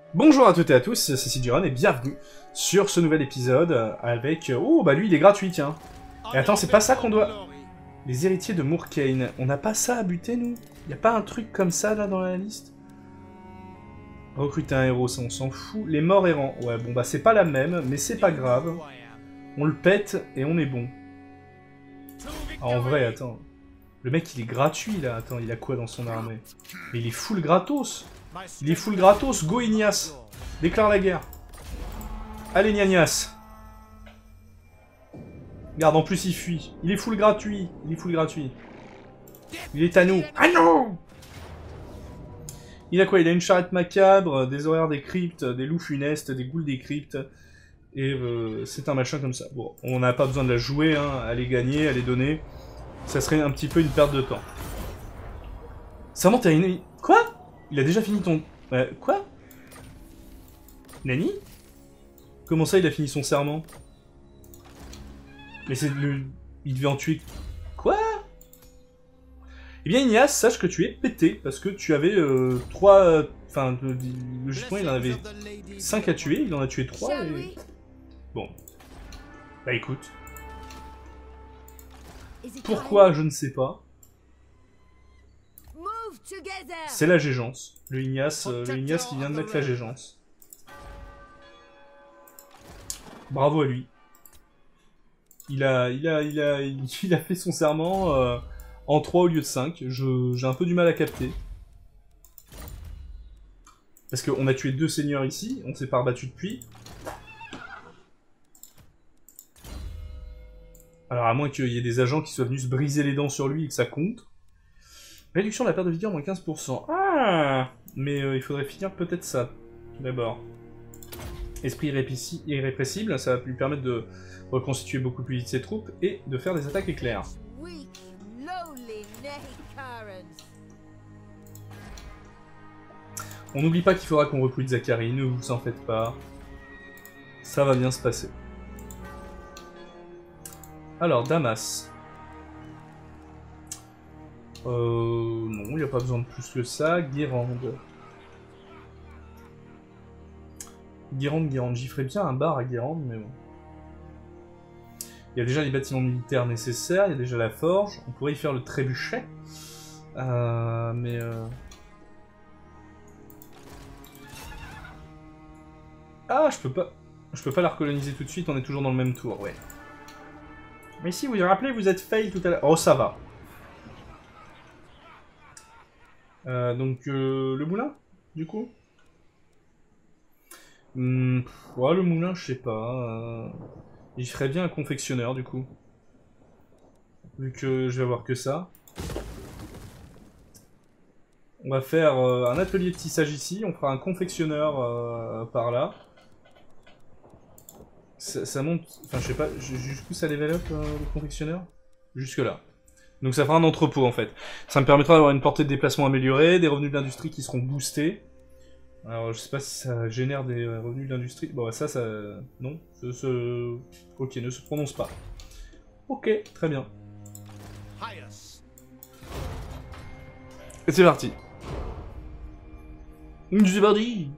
Bonjour à toutes et à tous, c'est Siduran et bienvenue sur ce nouvel épisode avec... Oh, bah lui il est gratuit, tiens. Et attends, c'est pas ça qu'on doit... Les héritiers de Moorkane. On n'a pas ça à buter, nous? Y a pas un truc comme ça, là, dans la liste? Recruter un héros, ça on s'en fout. Les morts errants. Ouais, bon, bah c'est pas la même, mais c'est pas grave. On le pète et on est bon. Ah, en vrai, attends. Le mec, il est gratuit, là. Attends, il a quoi dans son armée? Mais il est full gratos. Il est full gratos. Go, Ignace. Déclare la guerre. Allez, Gnagnas. Regarde, en plus, il fuit. Il est full gratuit. Il est full gratuit. Il est à nous. Ah non! Il a quoi? Il a une charrette macabre, des horaires des cryptes, des loups funestes, des ghouls des cryptes. Et c'est un machin comme ça. Bon, on n'a pas besoin de la jouer, hein. À les gagner, à les donner. Ça serait un petit peu une perte de temps. Serment terminé. Quoi? Il a déjà fini ton... quoi? Nani? Comment ça, il a fini son serment? Mais c'est le... Il devait en tuer... Quoi? Eh bien, Ignace, sache que tu es pété, parce que tu avais 3... Enfin, logiquement, il en avait 5 à tuer, il en a tué 3 et... Bon. Bah écoute. Pourquoi, je ne sais pas. C'est la gégence. Le Ignace qui vient de mettre la gégence. Bravo à lui. Il a fait son serment en 3 au lieu de 5. J'ai un peu du mal à capter. Parce qu'on a tué 2 seigneurs ici, on s'est pas rebattu depuis. Alors à moins qu'il y ait des agents qui soient venus se briser les dents sur lui et que ça compte. Réduction de la perte de vigueur, moins 15%. Ah! Mais il faudrait finir peut-être ça, d'abord. Esprit irrépressible, ça va lui permettre de reconstituer beaucoup plus vite ses troupes et de faire des attaques éclairs. On n'oublie pas qu'il faudra qu'on recrute Zachary, ne vous en faites pas. Ça va bien se passer. Alors, Damas. Non, il n'y a pas besoin de plus que ça. Guérande. Guérande. J'y ferais bien un bar à Guérande, mais bon. Il y a déjà les bâtiments militaires nécessaires, il y a déjà la forge. On pourrait y faire le trébuchet. Mais... Ah, je peux pas la recoloniser tout de suite, on est toujours dans le même tour, ouais. Mais si, vous vous rappelez, vous êtes fail tout à l'heure. Oh, ça va. Donc, le moulin, du coup ouais, le moulin, je sais pas. Il ferait bien un confectionneur, du coup. Vu que je vais avoir que ça. On va faire un atelier de tissage ici, on fera un confectionneur par là. Ça monte... Enfin, je sais pas, jusqu'où ça level up, le confectionneur? Jusque là. Donc ça fera un entrepôt, en fait. Ça me permettra d'avoir une portée de déplacement améliorée, des revenus de l'industrie qui seront boostés. Alors, je sais pas si ça génère des revenus d'industrie. Bon, ça... Non. Ok, ne se prononce pas. Ok, très bien. Et c'est parti. C'est parti.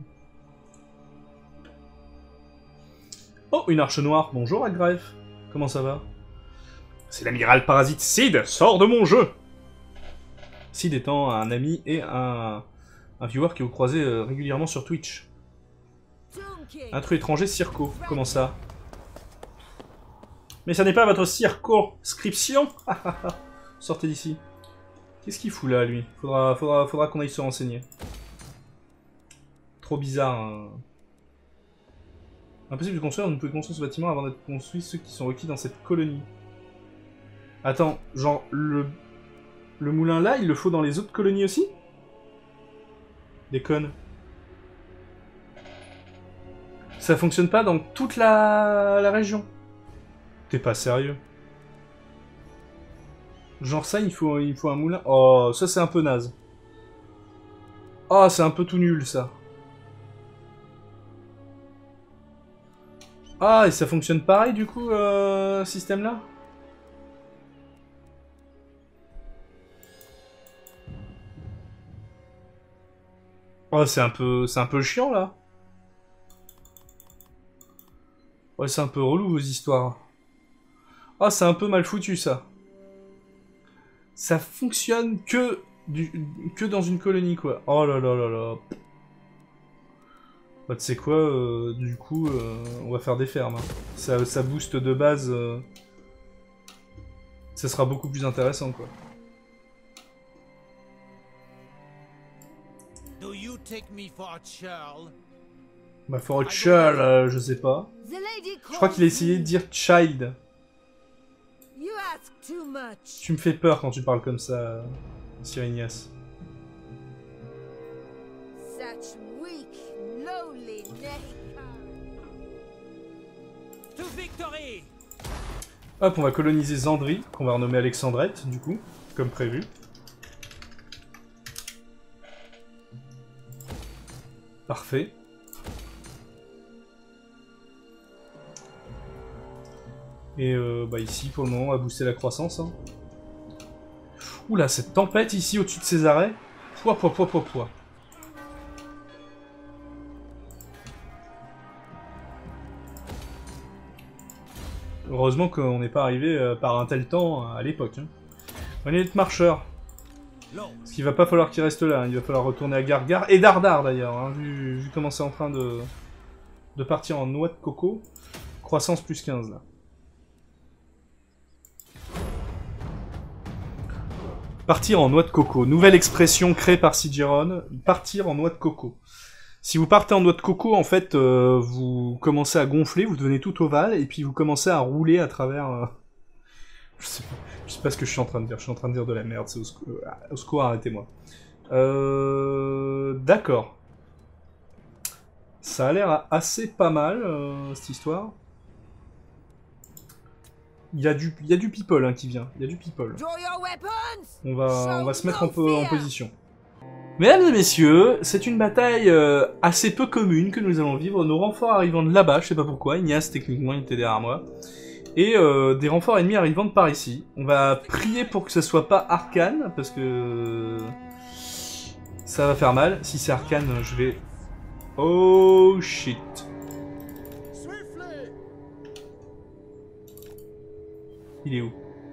Oh, une arche noire. Bonjour, Agref. Comment ça va? C'est l'amiral parasite Sid. Sors de mon jeu. Sid étant un ami et un viewer qui vous croisez régulièrement sur Twitch. Intrus étranger Circo. Comment ça? Mais ça n'est pas votre circonscription. Sortez d'ici. Qu'est-ce qu'il fout là, lui? Faudra qu'on aille se renseigner. Trop bizarre, hein. Impossible de construire, vous ne pouvez construire ce bâtiment avant d'être construit ceux qui sont requis dans cette colonie. Attends, genre, le moulin là, il le faut dans les autres colonies aussi? Déconne. Ça fonctionne pas dans toute la région. T'es pas sérieux? Genre ça, il faut un moulin... Oh, ça c'est un peu naze. Oh, c'est un peu tout nul, ça. Ah, et ça fonctionne pareil, du coup, système-là? Oh, c'est un peu chiant, là. Ouais, c'est un peu relou vos histoires. Ah, c'est un peu mal foutu ça. Ça fonctionne que dans une colonie quoi. Oh là là là là. Bah tu sais quoi, du coup, on va faire des fermes. Hein. Ça booste de base. Ça sera beaucoup plus intéressant quoi. Bah for a child, je sais pas. Je crois qu'il a essayé de dire child. Tu me fais peur quand tu parles comme ça, Sirenias. Hop, on va coloniser Zandri, qu'on va renommer Alexandrette, du coup, comme prévu. Parfait. Et bah ici, pour le moment, on va booster la croissance. Hein. Oula, cette tempête ici, au-dessus de ces arrêts. Pouah. Heureusement qu'on n'est pas arrivé par un tel temps à l'époque. Hein. On est marcheur. Parce qu'il va pas falloir qu'il reste là. Hein. Il va falloir retourner à Gargar. Et Dardar d'ailleurs. Hein, vu comment c'est en train de partir en noix de coco. Croissance plus 15 là. Partir en noix de coco. Nouvelle expression créée par Sigeron. Partir en noix de coco. Si vous partez en noix de coco, en fait, vous commencez à gonfler, vous devenez tout ovale, et puis vous commencez à rouler à travers... Je sais pas ce que je suis en train de dire. Je suis en train de dire de la merde. C'est au secours, arrêtez-moi. D'accord. Ça a l'air assez pas mal, cette histoire. Il y a du people hein, qui vient. Il y a du people. On va se mettre en position. Mesdames et messieurs, c'est une bataille assez peu commune que nous allons vivre. Nos renforts arrivant de là-bas, je sais pas pourquoi. Ignace, techniquement, il était derrière moi. Et des renforts ennemis arrivant de par ici. On va prier pour que ce soit pas Arcane, parce que... ça va faire mal. Si c'est Arcane, je vais... Oh shit. Il est où?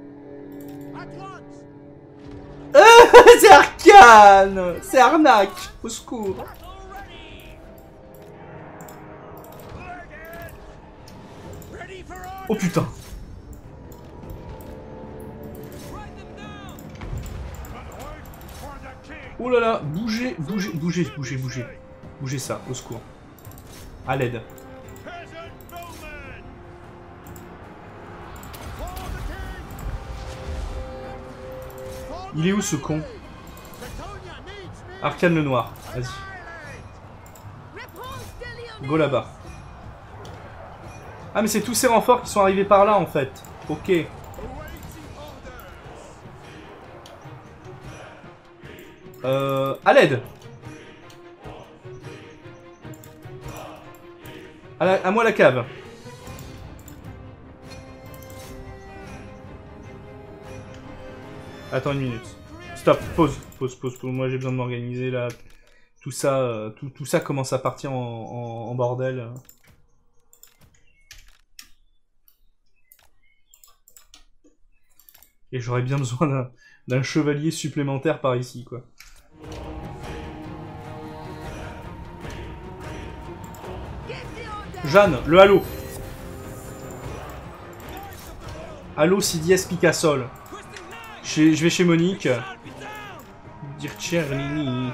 C'est Arcane! C'est arnaque! Au secours! Oh putain! Oh là là! Bougez ça, au secours. À l'aide. Il est où ce con? Arcane le noir, vas-y. Go là-bas. Ah mais c'est tous ces renforts qui sont arrivés par là en fait. Ok. À l'aide. À moi la cave. Attends une minute. Stop, pause. Moi j'ai besoin de m'organiser là. Tout ça commence à partir en bordel. Et j'aurais bien besoin d'un chevalier supplémentaire par ici, quoi. Jeanne, le halo. Halo Sidies Picassol. Je vais chez Monique. Dire Tchernini.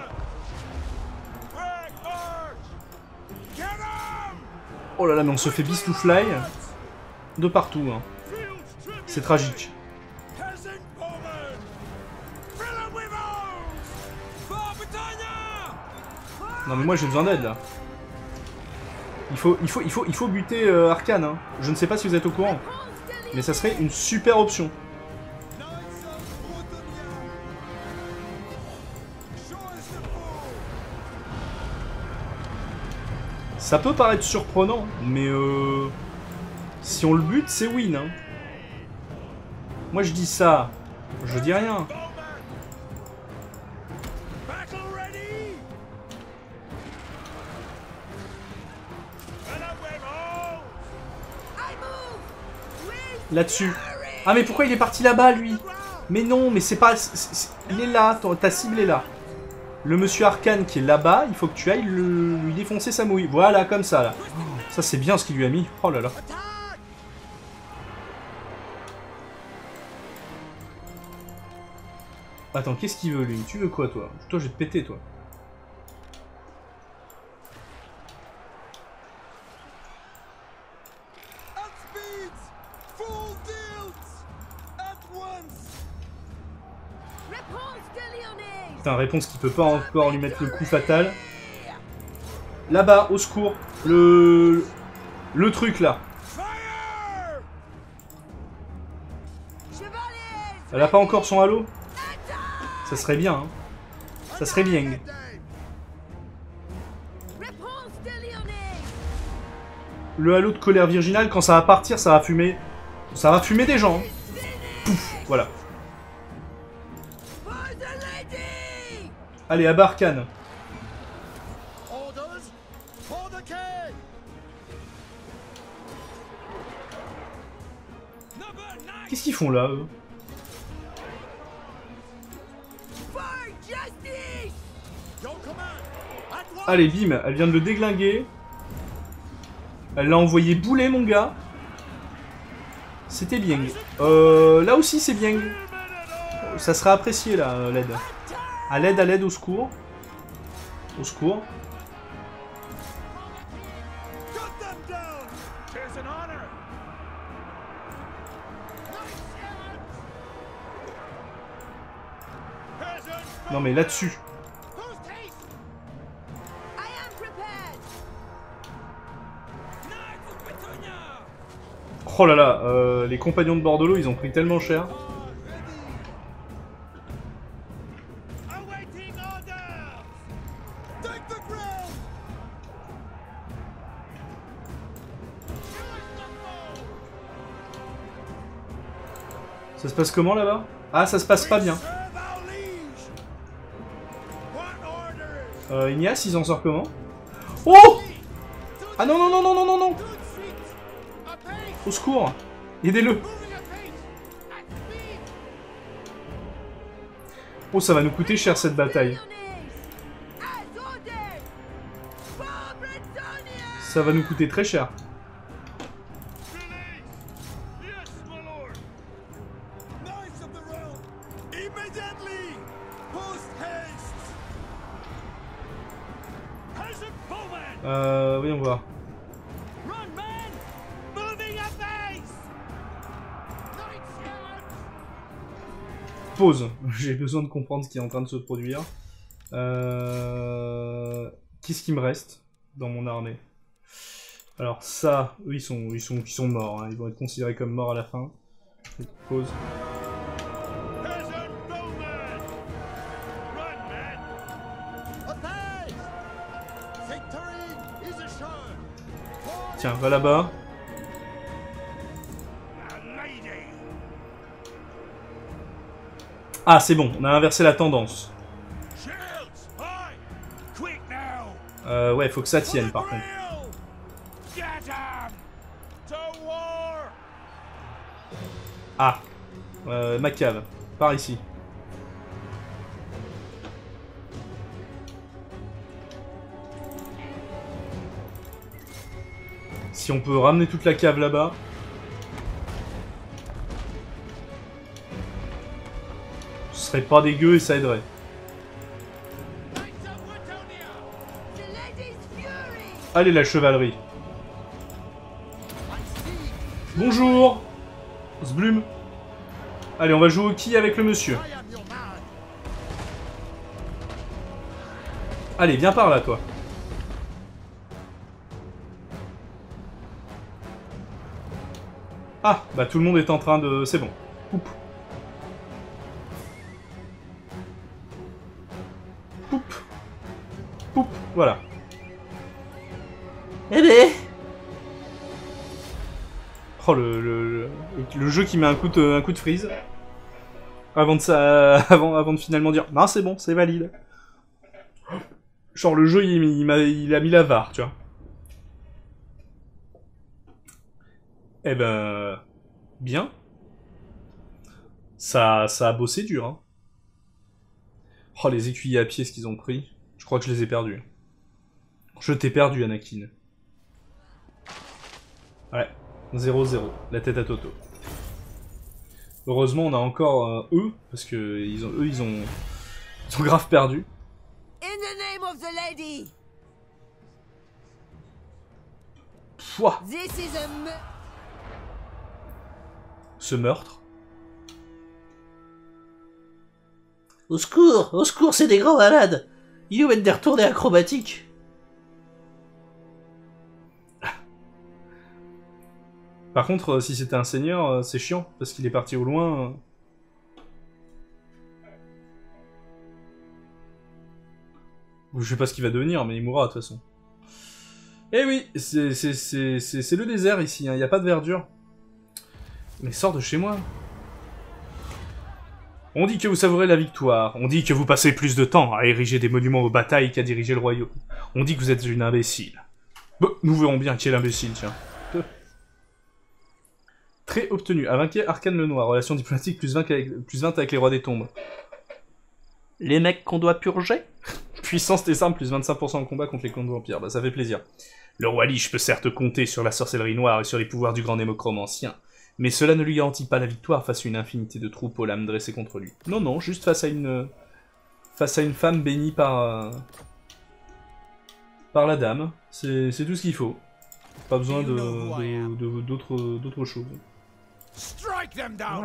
Oh là là, mais on se fait bistoufly de partout. Hein. C'est tragique. Non mais moi j'ai besoin d'aide là. Il faut buter Arcane. Hein. Je ne sais pas si vous êtes au courant. Mais ça serait une super option. Ça peut paraître surprenant, mais si on le bute, c'est win. Hein. Moi je dis ça, je dis rien. Là-dessus. Ah, mais pourquoi il est parti là-bas, lui? Mais non, mais c'est pas... Il est là, ta cible est là. Le monsieur Arcane qui est là-bas, il faut que tu ailles lui défoncer sa mouille. Voilà, comme ça, là. Ça, c'est bien ce qu'il lui a mis. Oh là là. Attends, qu'est-ce qu'il veut, lui? Tu veux quoi, toi? Toi, je vais te péter, toi. Putain, réponse qui peut pas encore lui mettre le coup fatal. Là-bas, au secours. Le truc, là. Elle a pas encore son halo? Ça serait bien, hein. Ça serait bien. Le halo de colère virginale, quand ça va partir, ça va fumer. Ça va fumer des gens. Hein. Pouf, voilà. Allez, à Barkhane. Qu'est-ce qu'ils font là, eux? Allez, bim, elle vient de le déglinguer. Elle l'a envoyé bouler, mon gars. C'était bien. Là aussi, c'est bien. Ça sera apprécié, là, l'aide. À l'aide, au secours. Au secours. Non, mais là-dessus. Oh là là, les compagnons de Bordelot, ils ont pris tellement cher. Ça se passe comment là-bas? Ah, ça se passe pas bien. Ignace, ils en sortent comment? Oh! Ah non, non, non, non, non, non, non! Au secours! Aidez-le! Oh, ça va nous coûter cher cette bataille. Ça va nous coûter très cher. Voyons voir. Pause. J'ai besoin de comprendre ce qui est en train de se produire. Qu'est-ce qui me reste dans mon armée? Alors ça, eux ils sont morts. Hein. Ils vont être considérés comme morts à la fin. Pause. Tiens, va là-bas. Ah, c'est bon, on a inversé la tendance. Ouais, faut que ça tienne par contre. Ah, ma cave, par ici. Si on peut ramener toute la cave là-bas. Ce serait pas dégueu et ça aiderait. Allez, la chevalerie. Bonjour Zblum. Allez, on va jouer au qui avec le monsieur. Allez, viens par là, toi. Ah, bah tout le monde est en train de... C'est bon. Poup. Poup. Poup. Voilà. Eh ben... Oh, le jeu qui met un coup de freeze. Avant de ça... avant de finalement dire... Non, c'est bon, c'est valide. Genre, le jeu, il a mis la VAR, tu vois. Eh ben... Bien. Ça a bossé dur, hein. Oh, les écuyers à pied, ce qu'ils ont pris. Je crois que je les ai perdus. Je t'ai perdu, Anakin. Ouais. 0-0. La tête à Toto. Heureusement, on a encore eux, parce que ils ont grave perdu. In the name of the lady. Pouah. This is a Ce meurtre. Au secours, c'est des grands malades. Ils nous mettent des retournées acrobatiques. Par contre, si c'était un seigneur, c'est chiant, parce qu'il est parti au loin. Je sais pas ce qu'il va devenir, mais il mourra de toute façon. Eh oui, c'est le désert ici, hein. Y a pas de verdure. Mais sors de chez moi. On dit que vous savourez la victoire, on dit que vous passez plus de temps à ériger des monuments aux batailles qu'à diriger le royaume. On dit que vous êtes une imbécile. Bon, nous verrons bien qui est l'imbécile, tiens. Très obtenu. À vainquer Arcane le Noir. Relation diplomatique plus 20 avec les rois des tombes. Les mecs qu'on doit purger? Puissance des armes plus 25% en combat contre les contes vampires. Bah ça fait plaisir. Le roi Lich peut certes compter sur la sorcellerie noire et sur les pouvoirs du grand némochrome ancien, mais cela ne lui garantit pas la victoire face à une infinité de troupes aux lames dressées contre lui. Non, non, juste face à une femme bénie par la dame. C'est tout ce qu'il faut. Pas besoin d'autres choses. Strike them down.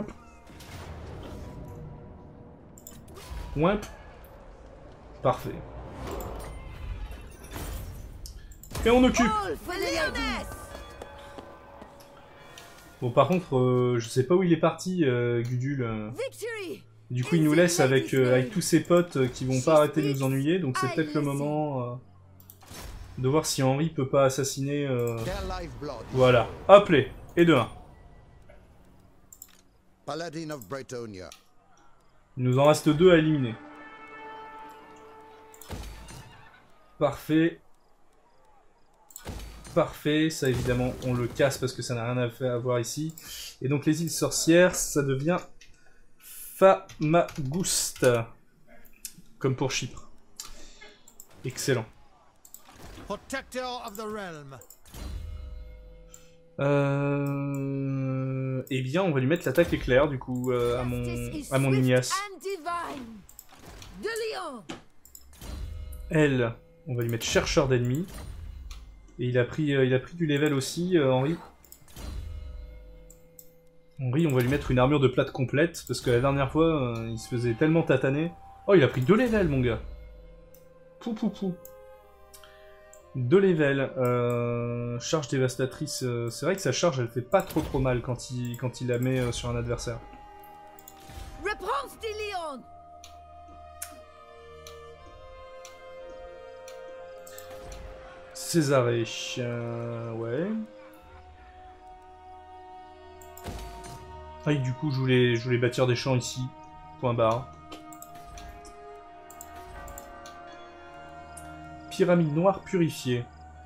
Ouais. Parfait. Et on occupe. Bon, par contre, je sais pas où il est parti, Gudule. Du coup, il nous laisse avec tous ses potes qui vont pas arrêter de nous ennuyer, donc c'est peut-être le moment de voir si Henri peut pas assassiner... Voilà. Hop les. Et de 1. Paladin of Bretonnia. Il nous en reste 2 à éliminer. Parfait. Parfait, ça évidemment on le casse parce que ça n'a rien à voir ici. Et donc les îles sorcières, ça devient Famagoust. Comme pour Chypre. Excellent. Protector of the realm. Eh bien on va lui mettre l'attaque éclair du coup à mon Ignace. Elle, on va lui mettre chercheur d'ennemis. Et il a pris du level aussi, Henri. Henri, on va lui mettre une armure de plate complète, parce que la dernière fois, il se faisait tellement tataner. Oh, il a pris 2 levels, mon gars. Pou pou pou. 2 levels. Charge dévastatrice. C'est vrai que sa charge, elle fait pas trop mal quand il la met sur un adversaire. Réponse de Léon. Césarée, ouais. Ah, et du coup, je voulais bâtir des champs ici. Point barre. Pyramide noire purifiée.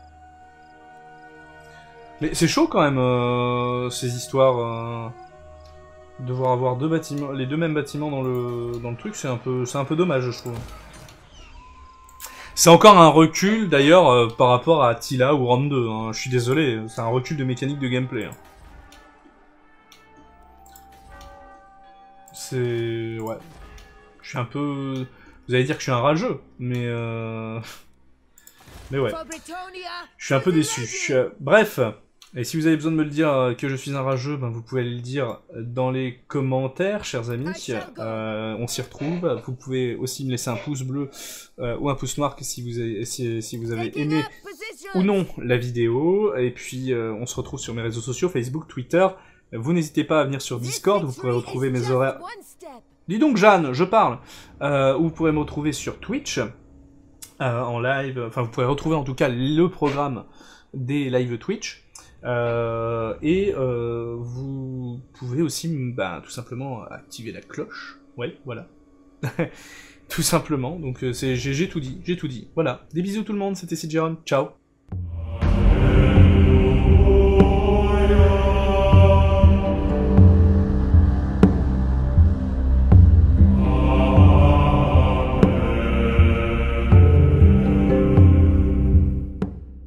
Mais c'est chaud quand même, ces histoires. Devoir avoir les deux mêmes bâtiments dans le truc, c'est un peu dommage, je trouve. C'est encore un recul, d'ailleurs, par rapport à Tila ou Round 2, hein. Je suis désolé, c'est un recul de mécanique de gameplay. Hein. C'est... ouais. Je suis un peu... Vous allez dire que je suis un rageux, mais... mais ouais. Je suis un peu déçu. Bref, et si vous avez besoin de me le dire que je suis un rageux, ben vous pouvez aller le dire dans les commentaires, chers amis. On s'y retrouve. Vous pouvez aussi me laisser un pouce bleu ou un pouce noir si vous avez aimé ou non la vidéo. Et puis on se retrouve sur mes réseaux sociaux, Facebook, Twitter. Vous n'hésitez pas à venir sur Discord, vous pourrez retrouver mes horaires... Dis donc Jeanne, je parle. Vous pourrez me retrouver sur Twitch en live. Enfin, vous pourrez retrouver en tout cas le programme des live Twitch. Vous pouvez aussi tout simplement activer la cloche. Ouais, voilà. Tout simplement. Donc j'ai tout dit. Voilà. Des bisous tout le monde, c'était Sidgeron. Ciao.